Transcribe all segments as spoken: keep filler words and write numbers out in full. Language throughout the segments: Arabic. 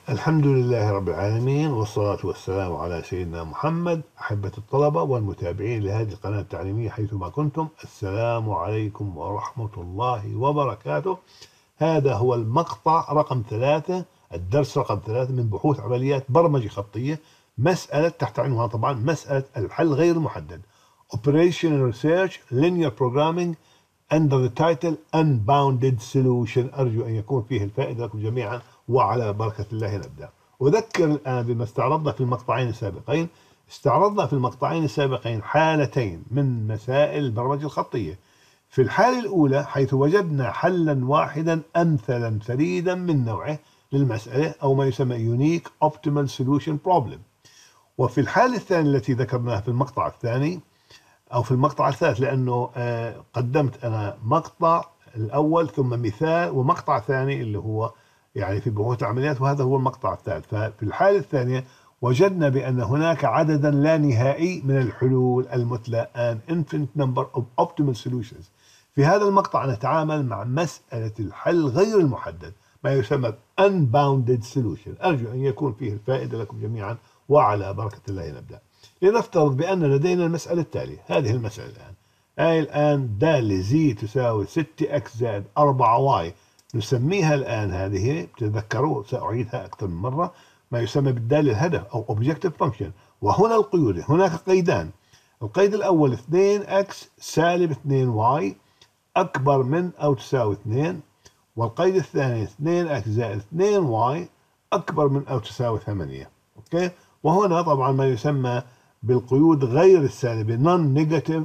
الحمد لله رب العالمين، والصلاة والسلام على سيدنا محمد. أحبة الطلبة والمتابعين لهذه القناة التعليمية حيثما كنتم، السلام عليكم ورحمة الله وبركاته. هذا هو المقطع رقم ثلاثة، الدرس رقم ثلاثة من بحوث عمليات برمجة خطية، مسألة تحت عنوان طبعا مسألة الحل غير المحدد Operational Research Linear Programming under the title Unbounded Solution. أرجو أن يكون فيه الفائدة لكم جميعا، وعلى بركة الله نبدأ. أذكر الآن بما استعرضنا في المقطعين السابقين. استعرضنا في المقطعين السابقين حالتين من مسائل البرمجة الخطية. في الحالة الأولى حيث وجدنا حلا واحدا أمثلا فريدا من نوعه للمسألة، أو ما يسمى Unique Optimal Solution Problem. وفي الحالة الثانية التي ذكرناها في المقطع الثاني أو في المقطع الثالث، لأنه قدمت أنا مقطع الأول ثم مثال ومقطع ثاني اللي هو يعني في بحوث العمليات، وهذا هو المقطع الثالث. ففي الحالة الثانية وجدنا بأن هناك عددا لا نهائي من الحلول المثلى an infinite number of optimal solutions. في هذا المقطع نتعامل مع مسألة الحل غير المحدد، ما يسمى unbounded solution. أرجو أن يكون فيه الفائدة لكم جميعا، وعلى بركة الله نبدأ. لنفترض بأن لدينا المسألة التالية. هذه المسألة الآن هاي الآن دالة زي تساوي ستة إكس زائد أربعة واي. نسميها الآن، هذه تذكروا سأعيدها أكثر من مرة، ما يسمى بالدالة الهدف أو Objective Function. وهنا القيود، هناك قيدان. القيد الأول اثنين إكس سالب اثنين واي أكبر من أو تساوي اثنين، والقيد الثاني اثنين إكس زائد اثنين واي أكبر من أو تساوي ثمانية. أوكي. وهنا طبعا ما يسمى بالقيود غير السالبة non-negative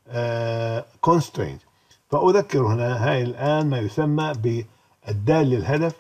uh, constraint. فأذكر هنا هاي الآن ما يسمى بالدالة الهدف،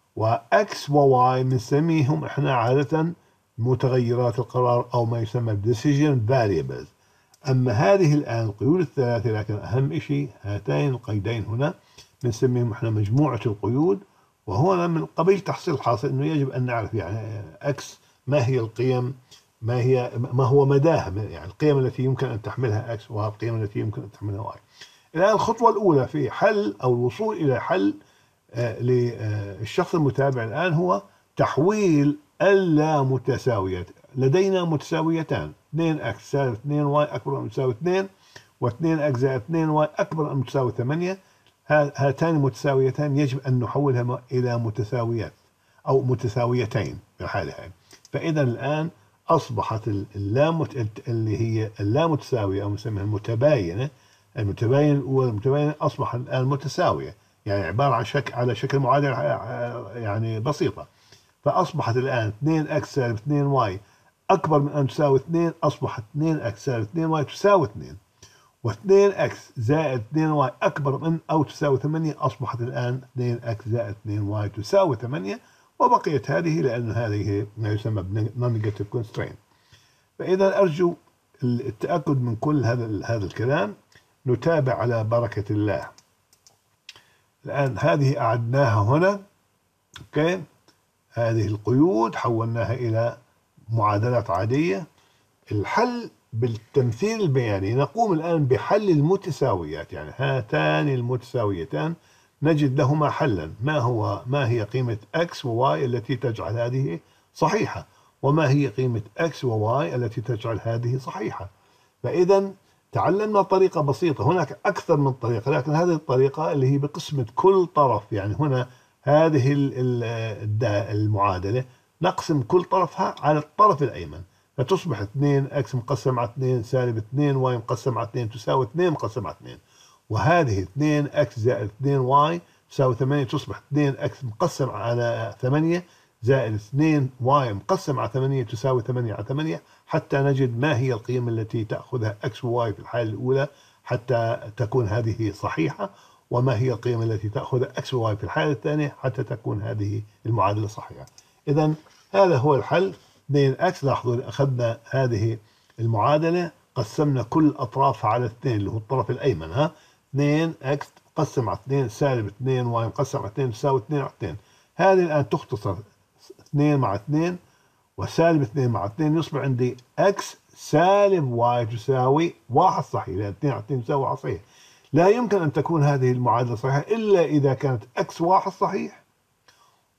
وX و Y بنسميهم احنا عادة متغيرات القرار أو ما يسمى decision variables. أما هذه الآن القيود الثلاثة، لكن أهم شيء هاتين القيدين هنا بنسميهم احنا مجموعة القيود. وهنا من قبيل تحصيل الحاصل أنه يجب أن نعرف يعني X ما هي القيم، ما هي ما هو مداها، يعني القيم التي يمكن أن تحملها X والقيم التي يمكن أن تحملها Y. الآن الخطوة الأولى في حل أو الوصول إلى حل آه للشخص المتابع الآن هو تحويل اللامتساويات. لدينا متساويتان، اثنين إكس سالب اثنين واي أكبر من تساوي اثنين، و2 إكس زائد اثنين واي أكبر من تساوي ثمانية. هاتان المتساويتان يجب أن نحولها إلى متساويات أو متساويتين في الحالة هذه. فإذا الآن أصبحت اللامت اللي هي اللامتساوية أو نسميها المتباينة، المتباين الأول المتباينة أصبحت الآن متساوية، يعني عبارة عن شكل على شكل معادلة يعني بسيطة. فأصبحت الآن اثنين إكس سالب اثنين واي أكبر من أن تساوي اثنين، أصبحت اثنين إكس سالب اثنين واي تساوي اثنين، و2 إكس زائد اثنين واي أكبر من أو تساوي ثمانية، أصبحت الآن اثنين إكس زائد اثنين واي تساوي ثمانية. وبقيت هذه لأن هذه ما يسمى non-negative constraint. فإذا أرجو التأكد من كل هذا هذا الكلام. نتابع على بركة الله. الآن هذه أعدناها هنا. أوكي. هذه القيود حولناها إلى معادلات عادية. الحل بالتمثيل البياني، نقوم الآن بحل المتساويات، يعني هاتان المتساويتان نجد لهما حلا. ما هو ما هي قيمة X و Y التي تجعل هذه صحيحة، وما هي قيمة X و Y التي تجعل هذه صحيحة. فإذا تعلمنا طريقة بسيطة. هناك أكثر من طريقة، لكن هذه الطريقة اللي هي بقسمة كل طرف. يعني هنا هذه المعادلة نقسم كل طرفها على الطرف الأيمن، فتصبح اثنين إكس مقسم على اثنين سالب اثنين واي مقسم على اثنين تساوي اثنين مقسم على اثنين. وهذه اثنين إكس زائد اثنين واي تساوي ثمانية، تصبح اثنين إكس مقسم على ثمانية زائد اثنين واي مقسم على ثمانية تساوي ثمانية على ثمانية، حتى نجد ما هي القيم التي تأخذها X و Y في الحالة الأولى حتى تكون هذه صحيحة، وما هي القيم التي تأخذها X و Y في الحالة الثانية حتى تكون هذه المعادلة صحيحة. إذا هذا هو الحل. اثنين إكس، لاحظوا أخذنا هذه المعادلة قسمنا كل أطرافها على اثنين اللي هو الطرف الأيمن. ها اثنين إكس مقسم على اثنين سالب اثنين واي مقسم على اثنين تساوي اثنين على اثنين. هذه الآن تختصر اثنين مع اثنين وسالب اثنين مع اثنين، يصبح عندي إكس سالب واي تساوي واحد صحيح، لأن اثنين على اثنين تساوي واحد صحيح. لا يمكن أن تكون هذه المعادلة صحيحة إلا إذا كانت إكس واحد صحيح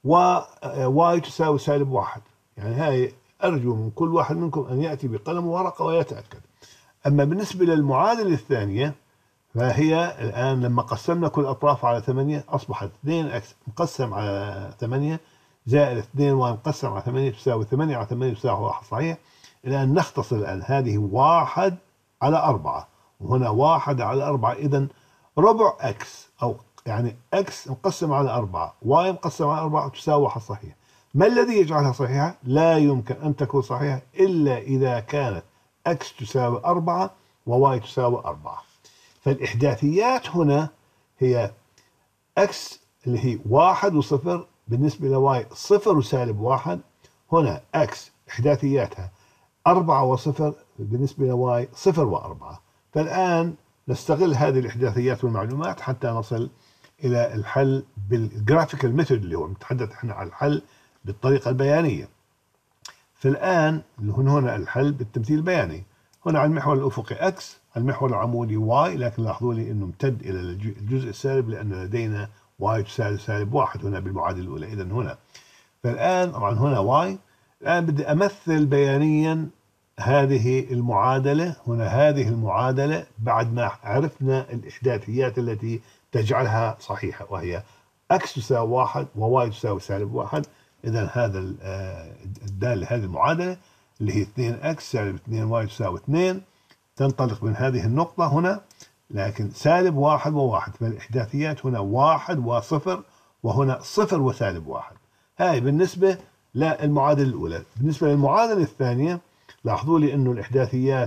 وواي تساوي سالب واحد. يعني هاي أرجو من كل واحد منكم أن يأتي بقلم وورقة ويتأكد. أما بالنسبة للمعادلة الثانية فهي الآن لما قسمنا كل أطراف على ثمانية أصبحت اثنين إكس مقسم على ثمانية زائد اثنين واي مقسم على ثمانية تساوي ثمانية على ثمانية تساوي واحد. صحيح؟ الآن نختصر الآن هذه واحد على أربعة وهنا واحد على أربعة، إذن ربع إكس أو يعني إكس مقسم على أربعة واي مقسم على أربعة تساوي واحد. صحيح. ما الذي يجعلها صحيحة؟ لا يمكن أن تكون صحيحة إلا إذا كانت إكس تساوي أربعة وواي تساوي أربعة. فالإحداثيات هنا هي إكس اللي هي واحد وصفر بالنسبة لواي صفر وسالب واحد. هنا إكس إحداثياتها أربعة وصفر بالنسبة لواي صفر وأربعة. فالآن نستغل هذه الإحداثيات والمعلومات حتى نصل إلى الحل بالجرافيكال ميثود اللي هو نتحدث احنا عن الحل بالطريقة البيانية. فالآن هنا الحل بالتمثيل البياني. هنا على المحور الأفقي إكس، على المحور العمودي واي، لكن لاحظوا لي أنه امتد إلى الجزء السالب لأن لدينا واي تساوي سالب واحد هنا بالمعادلة الأولى. إذن هنا فالآن طبعا هنا واي. الآن بدي أمثل بيانيا هذه المعادلة. هنا هذه المعادلة بعد ما عرفنا الإحداثيات التي تجعلها صحيحة وهي إكس تساوي واحد وواي تساوي سالب واحد. إذن هذا الدال هذه المعادلة اللي هي اثنين إكس سالب اثنين واي تساوي اثنين تنطلق من هذه النقطة هنا، لكن سالب واحد وواحد. فالإحداثيات هنا واحد وصفر وهنا صفر وسالب واحد. هاي بالنسبة للمعادلة الأولى. بالنسبة للمعادلة الثانية لاحظوا لي أنه الإحداثيات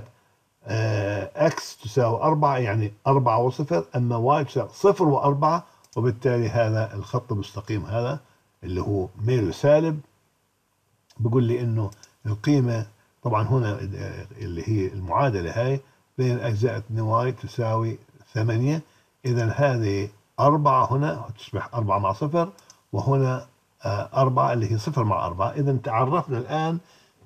إكس تساوي أربعة يعني أربعة وصفر، أما واي تساوي صفر وأربعة، وبالتالي هذا الخط المستقيم هذا اللي هو ميله سالب بقول لي أنه القيمة طبعا هنا اللي هي المعادلة هاي اثنين إكس زائد اثنين واي تساوي ثمانية. إذا هذه أربعة هنا تصبح أربعة مع صفر، وهنا أربعة اللي هي صفر مع أربعة. إذا تعرفنا الآن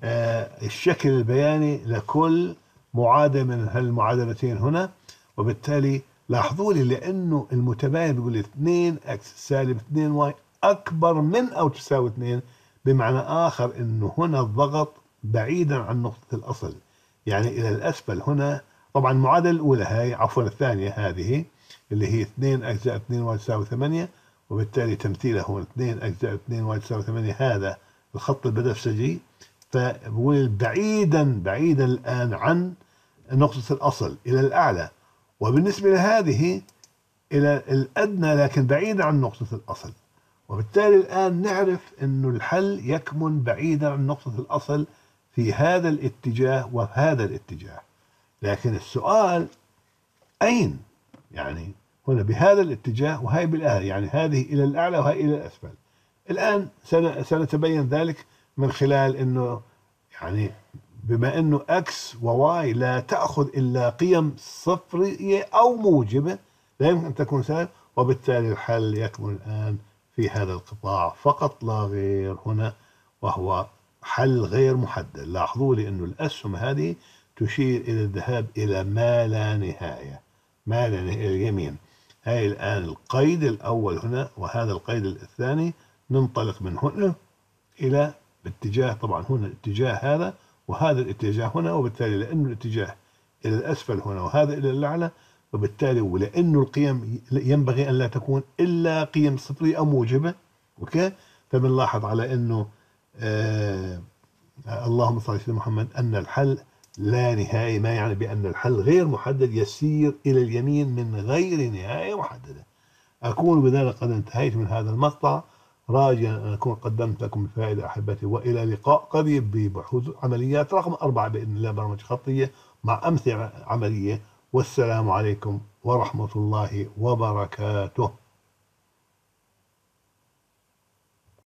الشكل البياني لكل معادلة من هالمعادلتين هنا. وبالتالي لاحظوا لي لأنه المتباين بيقول لي اثنين إكس سالب اثنين واي أكبر من أو تساوي اثنين، بمعنى آخر أنه هنا الضغط بعيدا عن نقطة الأصل يعني إلى الأسفل. هنا طبعا المعادلة الأولى هاي عفوا الثانية هذه اللي هي اثنين إكس زائد اثنين واي تساوي ثمانية، وبالتالي تمثيله هو اثنين إكس زائد اثنين واي تساوي ثمانية هذا الخط البنفسجي. فبقول بعيدا بعيدا الآن عن نقطة الأصل إلى الأعلى، وبالنسبة لهذه إلى الأدنى لكن بعيدا عن نقطة الأصل. وبالتالي الآن نعرف أنه الحل يكمن بعيدا عن نقطة الأصل في هذا الاتجاه وهذا الاتجاه. لكن السؤال أين؟ يعني هنا بهذا الاتجاه وهي بالأعلى، يعني هذه إلى الأعلى وهي إلى الأسفل. الآن سنتبين ذلك من خلال أنه يعني بما أنه إكس وواي لا تأخذ إلا قيم صفرية أو موجبة لا يمكن أن تكون سالب، وبالتالي الحل يكمن الآن في هذا القطاع فقط لا غير هنا، وهو حل غير محدد. لاحظوا لي أنه الأسهم هذه تشير إلى الذهاب إلى ما لا نهاية، ما لا نهاية اليمين. هاي الآن القيد الأول هنا وهذا القيد الثاني، ننطلق من هنا إلى باتجاه طبعا هنا الاتجاه هذا وهذا الاتجاه هنا، وبالتالي لأنه الاتجاه إلى الأسفل هنا وهذا إلى الأعلى، وبالتالي ولأنه القيم ينبغي أن لا تكون إلا قيم صفرية أو موجبة. أوكي، فبنلاحظ على أنه آه اللهم صل على سيدنا محمد أن الحل لا نهاية، ما يعني بأن الحل غير محدد يسير إلى اليمين من غير نهاية محددة. أكون بذلك قد انتهيت من هذا المقطع، راجيا أن أكون قدمت لكم الفائدة أحبتي، وإلى لقاء قريب ببحوث عمليات رقم أربعة بإذن الله، برامج خطية مع أمثلة عملية. والسلام عليكم ورحمة الله وبركاته.